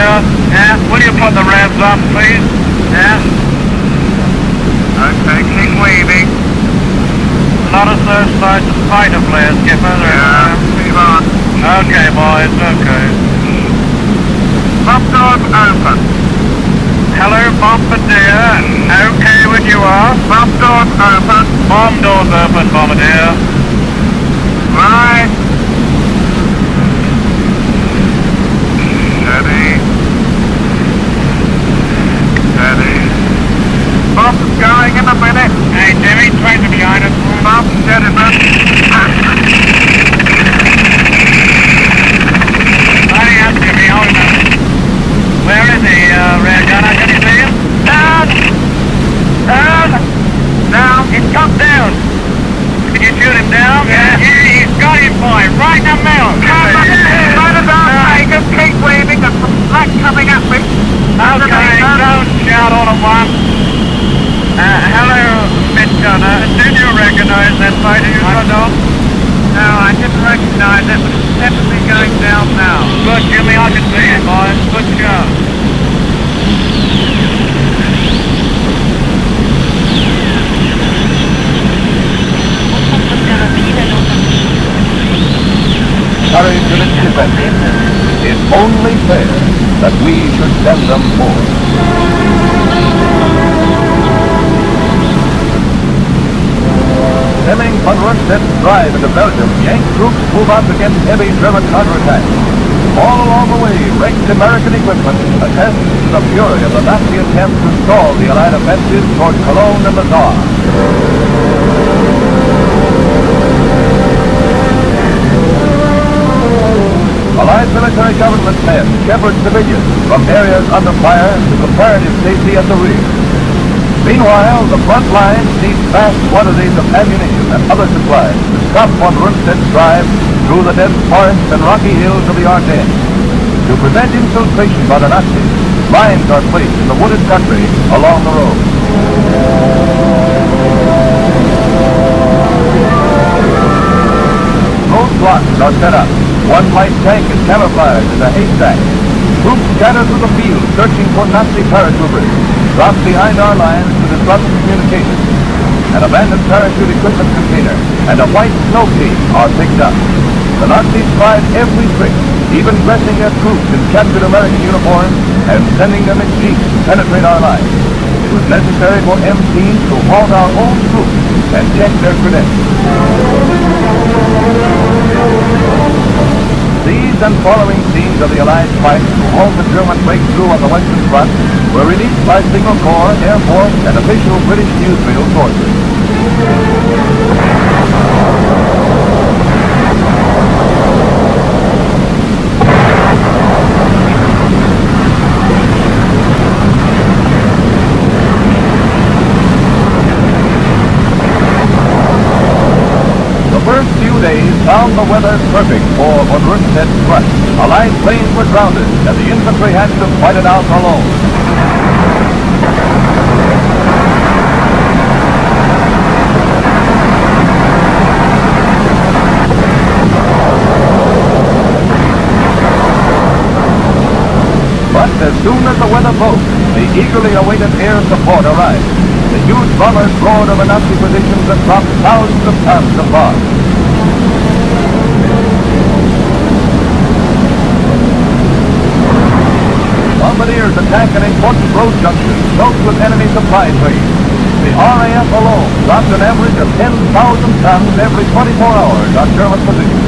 Bombardier. Yeah. Will you put the revs up, please? Yeah. Okay, keep waving. A lot of those sides of fighter flares, Skipper. Yeah, leave on. Okay, boys, okay. Bomb doors open. Hello, Bombardier. Okay when you are. Bomb doors open. Bomb doors open, Bombardier. Right. Steady. Steady. Bomb's going in a minute. Hey, Jimmy, trains are behind us. Bomb steady, man. Hurry up, Jimmy, hold on. Where is he, rear gunner? Can you see him? Down! Down! Down! He's come down! Can you shoot him down? Yeah, he's got him, boy, right in the middle! Right about right, just keep waving, there's some black coming at me! Okay, don't shout all at once! Hello, mid-gunner, do you recognize that fighter you shot off? No, I didn't recognize it, but it's definitely going down now. Good, Jimmy, I can see it, boys. Good job. Courage in its defense. It's only fair that we should send them more. Stemming von Rundstedt's drive into Belgium, Yank troops move up against heavy German counterattack. All along the way, wrecked American equipment attests to the fury of the Nazi attempt to stall the Allied offensive toward Cologne and the Saar. Allied military government men shepherd civilians from areas under fire to comparative safety at the rear. Meanwhile, the front lines need vast quantities of ammunition and other supplies to stop von Rundstedt's drive through the dense forests and rocky hills of the Ardennes. To prevent infiltration by the Nazis, lines are placed in the wooded country along the road. Roadblocks are set up. One light tank is camouflaged as a haystack. Troops scatter through the field searching for Nazi paratroopers, dropped behind our lines to disrupt communications. An abandoned parachute equipment container and a white snow cave are picked up. The Nazis tried every trick, even dressing their troops in captured American uniforms and sending them in jeeps to penetrate our lines. It was necessary for M-teams to halt our own troops and check their credentials. These and following scenes of the Allied fight to halt the German breakthrough on the Western Front were released by Signal Corps, Air Force, and official British newsreel sources. Found the weather perfect for von Rundstedt's thrust. Allied planes were grounded, and the infantry had to fight it out alone. But as soon as the weather broke, the eagerly awaited air support arrived. The huge bombers roared over Nazi positions and dropped thousands of tons of bombs. Bombardiers attack an important road junction close with enemy supply trains. The RAF alone dropped an average of 10,000 tons every 24 hours on German positions.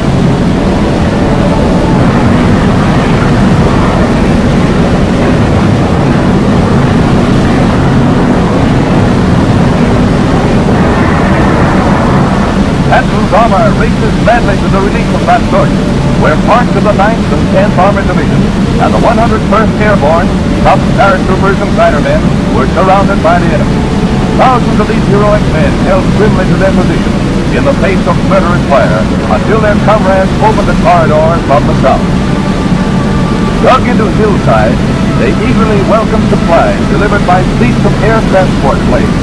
Patton's armor races madly to the relief of that source, where parts of the 9th and 10th Armored Divisions and the 101st Airborne, top paratroopers and fightermen were surrounded by the enemy. Thousands of these heroic men held grimly to their positions in the face of murderous fire until their comrades opened the corridor from the south. Dug into hillsides, they eagerly welcomed supplies delivered by fleets of air transport planes.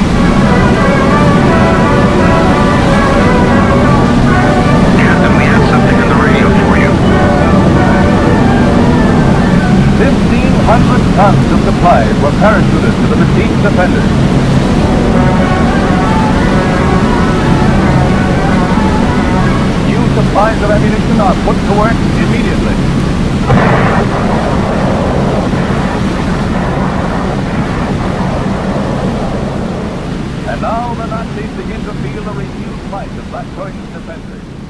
Captain, we have something on the radio for you. This tons of supplies were parachuted to the besieged defenders. New supplies of ammunition are put to work immediately. And now the Nazis begin to feel the renewed fight of Black Jordan's defenders.